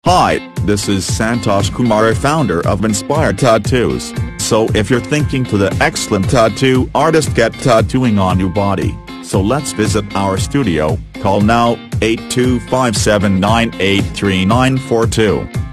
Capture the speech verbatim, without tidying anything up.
Hi, this is Santosh Kumar, founder of INSPIRED Tattoos. So if you're thinking to the excellent tattoo artist get tattooing on your body, so let's visit our studio. Call now, eight two five seven nine eight three nine four two.